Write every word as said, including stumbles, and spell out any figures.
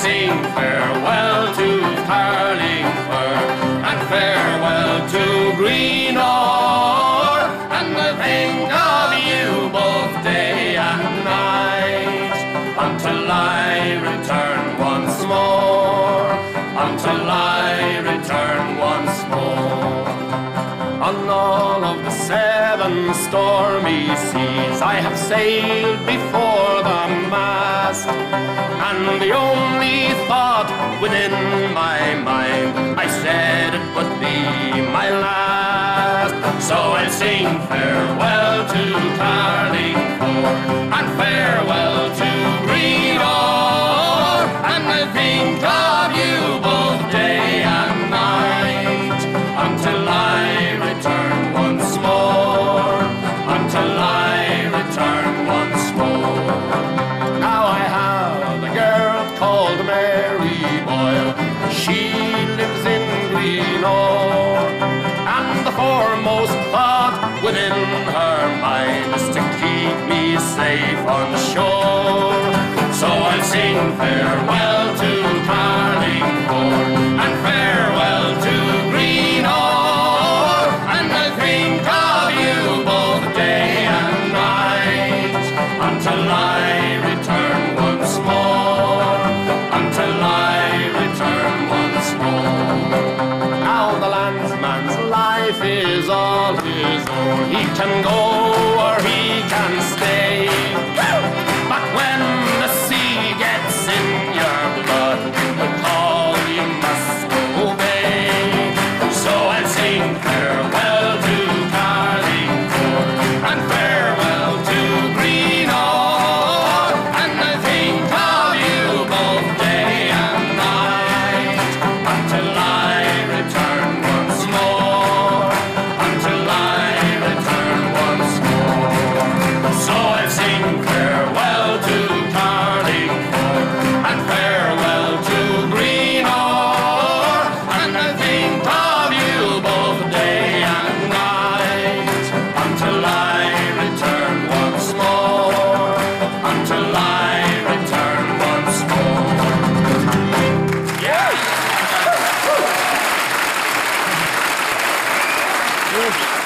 sing farewell to Carlingford and farewell to Greenore, and I think of you both day and night, until I return once more, until I return once more. On all of the seven stormy seas I have sailed before the mast, and the only thought within my mind, I said it would be my last. So I'll sing farewell to Carlingford and farewell to Greenore, and I think of you both day and night, until I return once more, until I return once more. Now I have a girl called Mary Doyle, she lives in Greenore, and the foremost thought within her mind is to keep me safe on shore. So I'll sing farewell to Carlingford and farewell to Greenore, and I think of you both day and night, until I return once more, until I return once more. Now the landsman's life is all his own. He can go or he can stay, but when the sea gets in your blood, the call you must obey. So I'll sing farewell to Carlingford and farewell to Greenore, and I think of you both day and night, until I return once more, until I return once more. So I'll sing farewell to Carlingford and farewell to Greenore, and I think of you both day and night, until I return once more, until I return once more. Yeah!